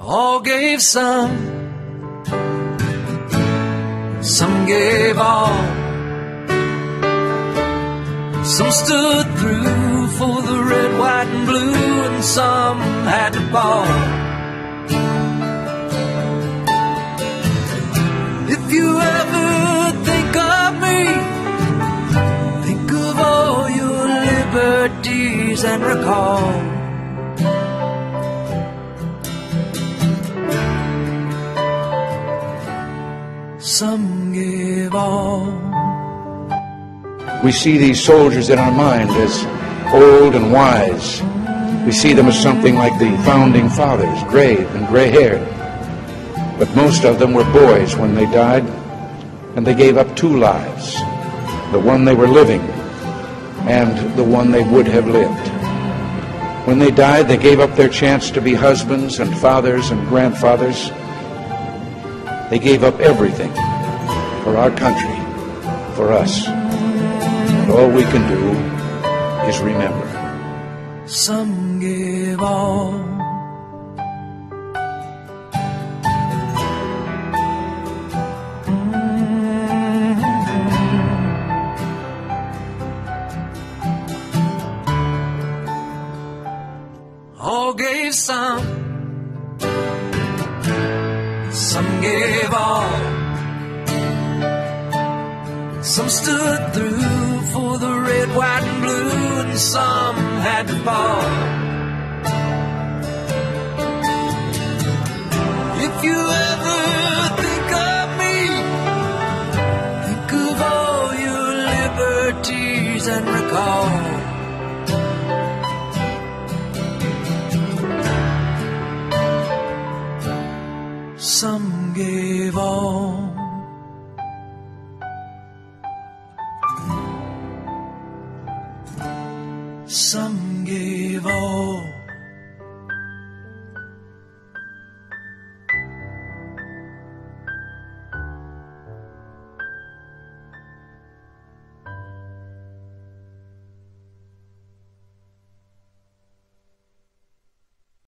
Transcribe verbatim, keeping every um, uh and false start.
All gave some, some gave all. Some stood through for the red, white, and blue, and some had to fall. If you ever think of me, think of all your liberties and recall. Some give all. We see these soldiers in our mind as old and wise. We see them as something like the founding fathers, grave and gray-haired. But most of them were boys when they died, and they gave up two lives, the one they were living and the one they would have lived. When they died, they gave up their chance to be husbands and fathers and grandfathers. They gave up everything for our country, for us. And all we can do is remember. Some give all. All gave some, some gave all. Some stood through for the red, white, and blue, and some had to fall. If you ever think of me, think of all your liberties and recall. Some